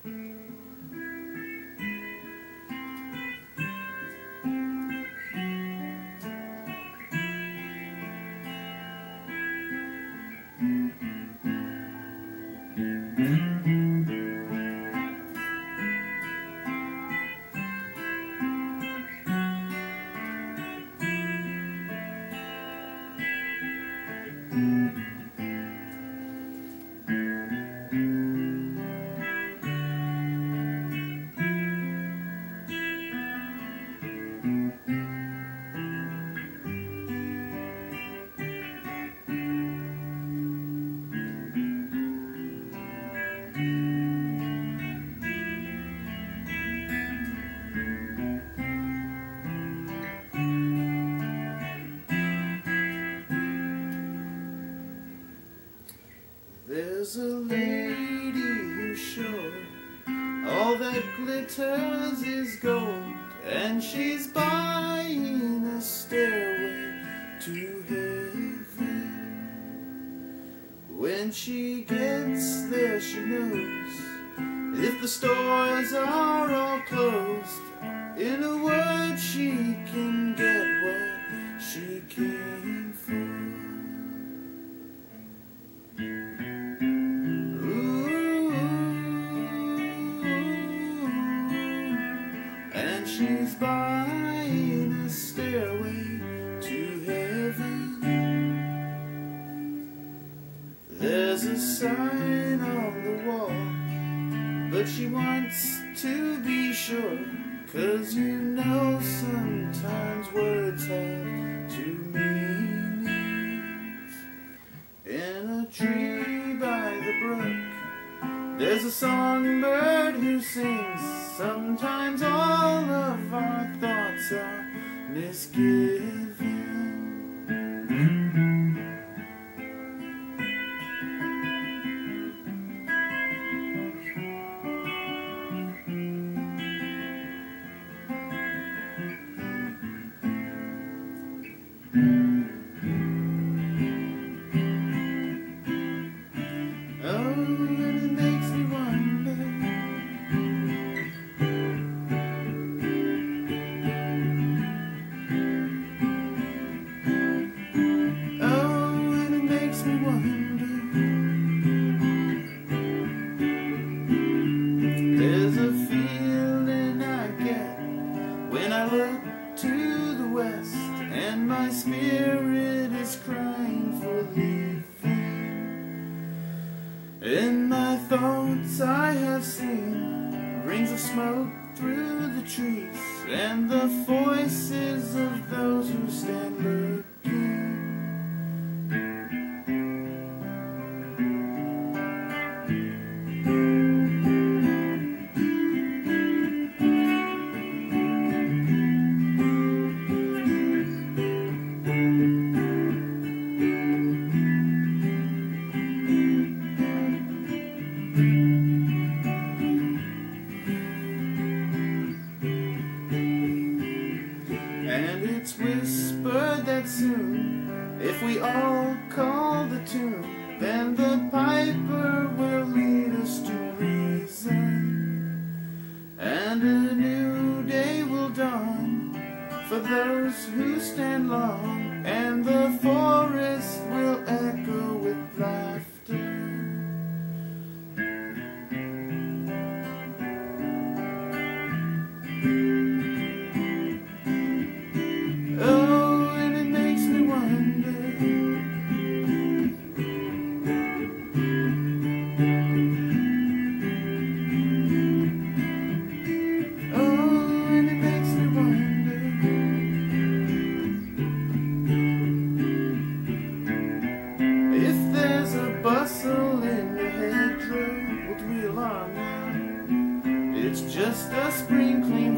There's a lady who's sure all that glitters is gold, and she's buying a stairway to heaven. When she gets there, she knows if the stores are all closed, in a word, she can get what she came for. She's buying a stairway to heaven. There's a sign on the wall, but she wants to be sure, 'cause you know sometimes words have two meanings. In a tree by the brook, there's a songbird who sings. Sometimes all of our thoughts are misgiven. Oh, and it makes me wonder. There's a feeling I get when I look to the west, and my spirit is crying for leaving. In my thoughts I have seen rings of smoke through the trees, and the voices of those who stand looking. And it's whispered that soon, if we all call the tune, then the piper will lead us to reason, and a new day will dawn for those who stand long, and the forest will echo with laughter. Oh, and it makes me wonder. Oh, and it makes me wonder. If there's a bustle in your hedgerow, what do we alarm now? It's just a spring clean